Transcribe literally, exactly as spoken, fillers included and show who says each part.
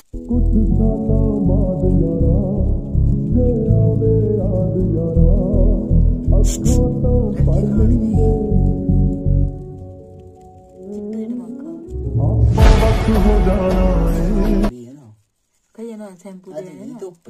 Speaker 1: कुछ सालों बाद यारा जे आवे याद यारा अखों तो पर लेंदे आपा वक्त हो जाना है
Speaker 2: कहीं ना टेम्पो दे ना